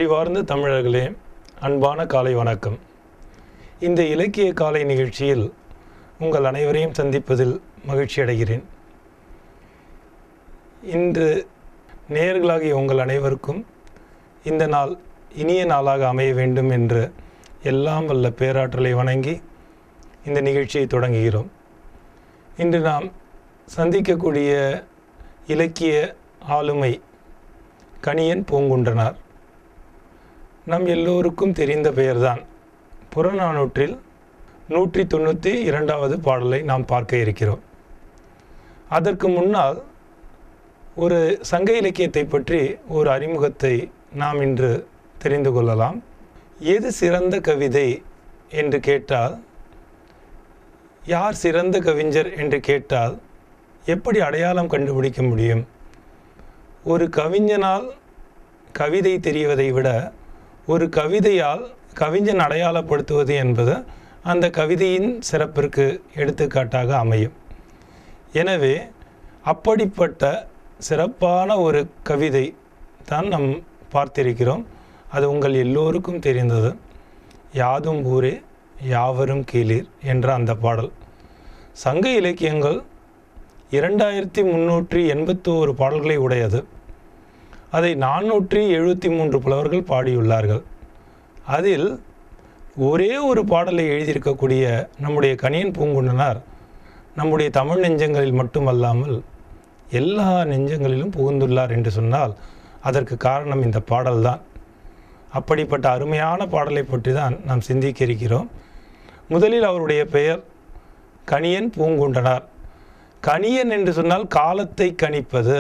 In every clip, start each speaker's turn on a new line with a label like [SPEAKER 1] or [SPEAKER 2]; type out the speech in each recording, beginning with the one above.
[SPEAKER 1] அறிவார்ந்த தமிழர்களே, அன்பான காலை வணக்கம். இந்த இலக்கிய காலை நிகழ்ச்சியில் உங்கள் அனைவரையும் சந்திப்பதில் மகிழ்ச்சி அடைகிறேன். இன்று நேயர்களாகிய உங்கள் அனைவருக்கும் இந்த நாள் இனிய நாளாக அமைய வேண்டும் என்று எல்லாம் வல்ல பேராற்றலை வணங்கி இந்த நிகழ்ச்சியை தொடங்குகிறோம். இன்று நாம் சந்திக்கக்கூடிய இலக்கிய ஆளுமை கணியன் பூங்குன்றனார். நம் எல்லோருக்கும் தெரிந்த பெயர்தான். புறநானூற்றில் 192வது பாடலை நாம் பார்க்க இருக்கிறோம். அதற்கு முன்னால் ஒரு சங்க இலக்கியத்தை பற்றி ஒரு அறிமுகத்தை நாம் இன்று தெரிந்து கொள்ளலாம். எது சிறந்த கவிதை என்று கேட்டால், யார் சிறந்த கவிஞர் என்று கேட்டால் எப்படி அடையாளம் கண்டுபிடிக்க முடியும்? ஒரு கவிஞனால் கவிதை தெரிவதை விட ஒரு கவிதையால் கவிஞன் அடையாளப்படுத்துவது என்பது அந்த கவிதையின் சிறப்பிற்கு எடுத்துக்காட்டாக அமையும். எனவே அப்படிப்பட்ட சிறப்பான ஒரு கவிதை தான் நாம் பார்த்திருக்கிறோம். அது உங்கள் எல்லோருக்கும் தெரிந்தது. யாதும் ஊரே யாவரும் கேளீர் என்ற அந்த பாடல். சங்க இலக்கியங்கள் 2381 பாடல்களை உடையது. அதை 473 புலவர்கள் பாடியுள்ளார்கள். அதில் ஒரே ஒரு பாடலை எழுதியிருக்கக்கூடிய நம்முடைய கணியன் பூங்குன்றனார் நம்முடைய தமிழ் நெஞ்சங்களில் மட்டுமல்லாமல் எல்லா நெஞ்சங்களிலும் புகுந்துள்ளார் என்று சொன்னால் அதற்கு காரணம் இந்த பாடல்தான். அப்படிப்பட்ட அருமையான பாடலை பற்றி தான் நாம் சிந்திக்க இருக்கிறோம். முதலில் அவருடைய பெயர் கணியன் பூங்குன்றனார். கணியன் என்று சொன்னால் காலத்தை கணிப்பது.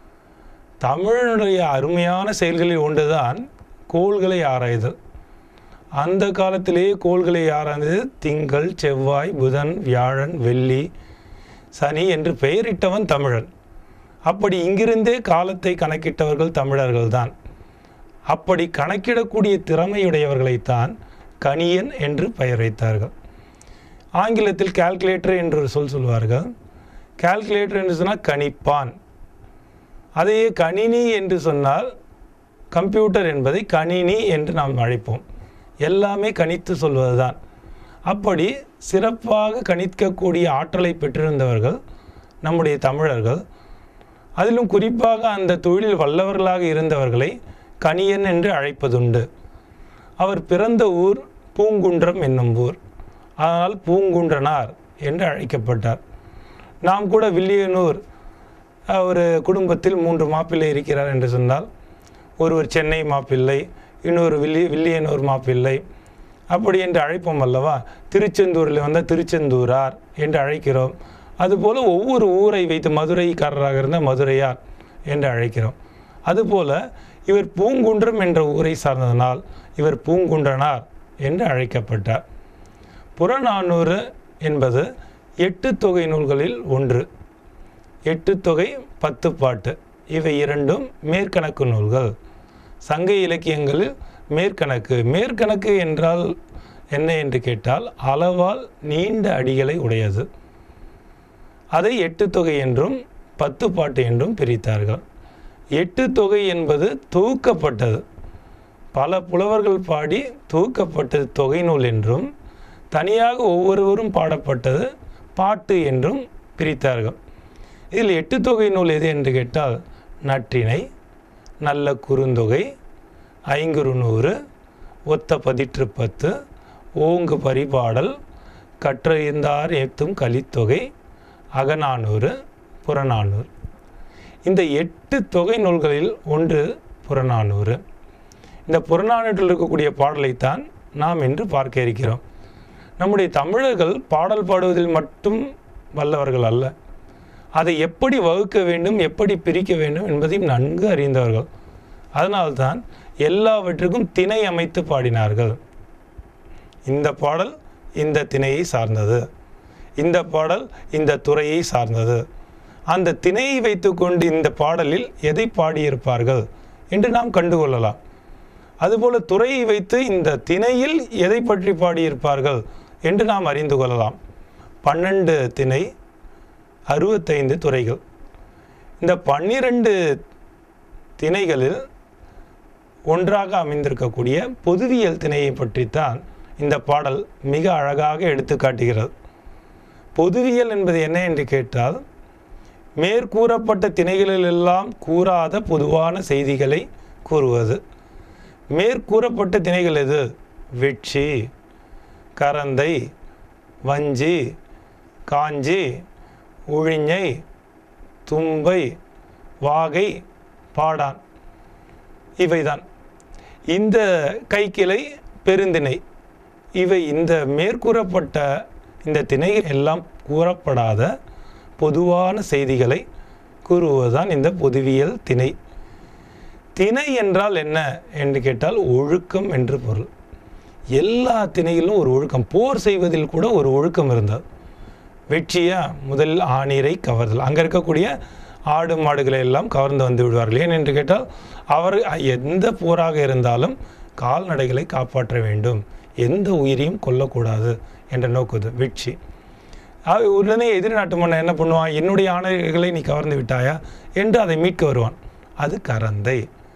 [SPEAKER 1] தமிழனுடைய அருமையான செயல்களில் ஒன்றுதான் கோள்களை ஆராய்தல். அந்த காலத்திலேயே கோள்களை ஆராய்ந்தது திங்கள், செவ்வாய், புதன், வியாழன், வெள்ளி, சனி என்று பெயரிட்டவன் தமிழன். அப்படி இங்கிருந்தே காலத்தை கணக்கிட்டவர்கள் தமிழர்கள்தான். அப்படி கணக்கிடக்கூடிய திறமையுடையவர்களைத்தான் கணியன் என்று பெயர் வைத்தார்கள். ஆங்கிலத்தில் கால்குலேட்டர் என்று ஒரு சொல்வார்கள். கால்குலேட்டர் என்று சொன்னால் கணிப்பான். அதையே கணினி என்று சொன்னால் கம்ப்யூட்டர் என்பதை கணினி என்று நாம் அழைப்போம். எல்லாமே கணித்து சொல்வதுதான். அப்படி சிறப்பாக கணிக்கக்கூடிய ஆற்றலை பெற்றிருந்தவர்கள் நம்முடைய தமிழர்கள். அதிலும் குறிப்பாக அந்த தொழிலில் வல்லவர்களாக இருந்தவர்களை கணியன் என்று அழைப்பதுண்டு. அவர் பிறந்த ஊர் பூங்குன்றம் என்னும் ஊர். அதனால் பூங்குன்றனார் என்று அழைக்கப்பட்டார். நாம் கூட வில்லியனூர் ஒரு குடும்பத்தில் 3 மாப்பிள்ளை இருக்கிறார் என்று சொன்னால், ஒருவர் சென்னை மாப்பிள்ளை, இன்னொரு வில்லியனூர் மாப்பிள்ளை, அப்படி என்று அழைப்போம் அல்லவா? திருச்செந்தூரில் வந்தால் திருச்செந்தூரார் என்று அழைக்கிறோம். அதுபோல் ஒவ்வொரு ஊரை வைத்து மதுரைக்காரராக இருந்தால் மதுரையார் என்று அழைக்கிறோம். அதுபோல் இவர் பூங்குன்றம் என்ற ஊரை சார்ந்ததனால் இவர் பூங்குன்றனார் என்று அழைக்கப்பட்டார். புறநானூறு என்பது 8 தொகை நூல்களில் ஒன்று. 8 தொகை 10 பாட்டு, இவை இரண்டும் மேற்கணக்கு நூல்கள். சங்க இலக்கியங்களில் மேற்கணக்கு என்றால் என்ன என்று கேட்டால், அளவால் நீண்ட அடிகளை உடையது. அதை 8 தொகை என்றும் 10 பாட்டு என்றும் பிரித்தார்கள். 8 தொகை என்பது தொகுக்கப்பட்டது. பல புலவர்கள் பாடி தொகுக்கப்பட்டது தொகை நூல் என்றும், தனியாக ஒவ்வொருவரும் பாடப்பட்டது பாட்டு என்றும் பிரித்தார்கள். இதில் 8 தொகை நூல் எது என்று கேட்டால், நற்றிணை, நல்ல குறுந்தொகை, ஐங்குறுநூறு, ஒத்த பதிற்று 10, ஓங்கு பரிபாடல், கற்றறிந்தார் ஏத்தும் கலித்தொகை, அகநானூறு, புறநானூறு. இந்த 8 தொகை நூல்களில் ஒன்று புறநானூறு. இந்த புறநானூற்றில் இருக்கக்கூடிய பாடலைத்தான் நாம் இன்று பார்க்க இருக்கிறோம். நம்முடைய தமிழர்கள் பாடல் பாடுவதில் மட்டும் வல்லவர்கள் அல்ல, அதை எப்படி வகுக்க வேண்டும், எப்படி பிரிக்க வேண்டும் என்பதையும் நன்கு அறிந்தவர்கள். அதனால்தான் எல்லாவற்றுக்கும் திணை அமைத்து பாடினார்கள். இந்த பாடல் இந்த திணையை சார்ந்தது, இந்த பாடல் இந்த துறையை சார்ந்தது. அந்த திணையை வைத்துக்கொண்டு இந்த பாடலில் எதை பாடியிருப்பார்கள் என்று நாம் கண்டுகொள்ளலாம். அதுபோல் துறையை வைத்து இந்த திணையில் எதை பற்றி பாடியிருப்பார்கள் என்று நாம் அறிந்து கொள்ளலாம். 12 திணை, 65 துறைகள். இந்த 12 திணைகளில் ஒன்றாக அமைந்திருக்கக்கூடிய பொதுவியல் திணையை பற்றித்தான் இந்த பாடல் மிக அழகாக எடுத்து காட்டுகிறது. பொதுவியல் என்பது என்ன என்று கேட்டால், மேற்கூறப்பட்ட திணைகளிலெல்லாம் கூறாத பொதுவான செய்திகளை கூறுவது. மேற்கூறப்பட்ட திணைகள் எது? வெட்சி, கரந்தை, வஞ்சி, காஞ்சி, உழிஞை, தும்பை, வாகை, பாடான். இவைதான் இந்த கைக்கிளை பெருந்திணை. இவை இந்த மேற்கூறப்பட்ட இந்த திணைகள் எல்லாம் கூறப்படாத பொதுவான செய்திகளை கூறுவதுதான் இந்த பொதுவியல் திணை. திணை என்றால் என்ன என்று கேட்டால் ஒழுக்கம் என்று பொருள். எல்லா திணையிலும் ஒரு ஒழுக்கம், போர் செய்வதில் கூட ஒரு ஒழுக்கம் இருந்தது. வெற்றியா முதலில் ஆணிரை கவர்தல், அங்கே இருக்கக்கூடிய ஆடு மாடுகளை எல்லாம் கவர்ந்து வந்து விடுவார்கள். ஏன் என்று கேட்டால் அவர் எந்த போராக இருந்தாலும் கால்நடைகளை காப்பாற்ற வேண்டும், எந்த உயிரையும் கொல்லக்கூடாது என்ற நோக்குது வெற்றி. உடனே எதிரி நாட்டு மன்னன் என்ன பண்ணுவான்? என்னுடைய ஆணைகளை நீ கவர்ந்து விட்டாயா என்று அதை மீட்க வருவான். அது கரந்தை.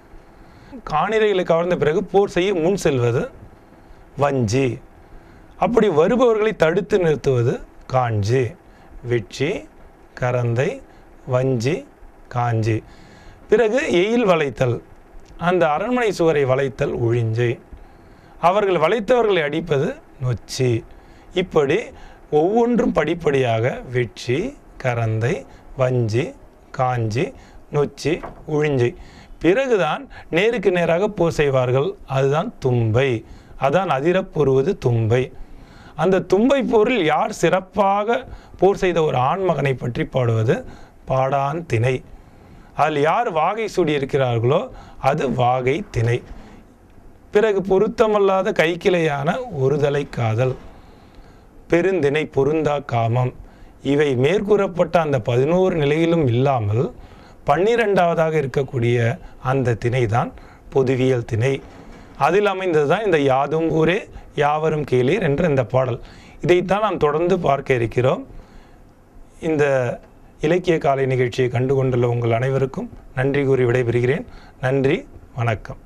[SPEAKER 1] காணிரைகளை கவர்ந்த பிறகு போர் செய்ய முன் செல்வது வஞ்சி. அப்படி வருபவர்களை தடுத்து நிறுத்துவது காஞ்சி. வெற்றி, கரந்தை, வஞ்சி, காஞ்சி. பிறகு எயில் வளைத்தல், அந்த அரண்மனை சுவரை வளைத்தல் உழிஞ்சை. அவர்கள் வளைத்தவர்களை அடிப்பது நொச்சி. இப்படி ஒவ்வொன்றும் படிப்படியாக வெற்றி, கரந்தை, வஞ்சி, காஞ்சி, நொச்சி, உழிஞ்சை. பிறகுதான் நேருக்கு நேராக போர் செய்வார்கள். அதுதான் தும்பை. அதான் அதிரப்பொருவது தும்பை. அந்த தும்பை போரில் யார் சிறப்பாக போர் செய்த ஒரு ஆண்மகனை பற்றி பாடுவது பாடான் திணை. அதில் யார் வாகை சூடி இருக்கிறார்களோ அது வாகை திணை. பிறகு பொருத்தமல்லாத கைக்கிளையான ஒருதலை காதல், பெருந்திணை, பொருந்தா காமம். இவை மேற்கூறப்பட்ட அந்த 11 நிலையிலும் இல்லாமல் 12வதாக இருக்கக்கூடிய அந்த திணை தான் பொதுவியல் திணை. அதில் அமைந்தது தான் இந்த யாதும் ஊரே யாவரும் கேளீர் என்ற இந்த பாடல். இதைத்தான் நாம் தொடர்ந்து பார்க்க இருக்கிறோம். இந்த இலக்கிய காலை நிகழ்ச்சியை கண்டுகொண்டுள்ள உங்கள் அனைவருக்கும் நன்றி கூறி விடைபெறுகிறேன். நன்றி, வணக்கம்.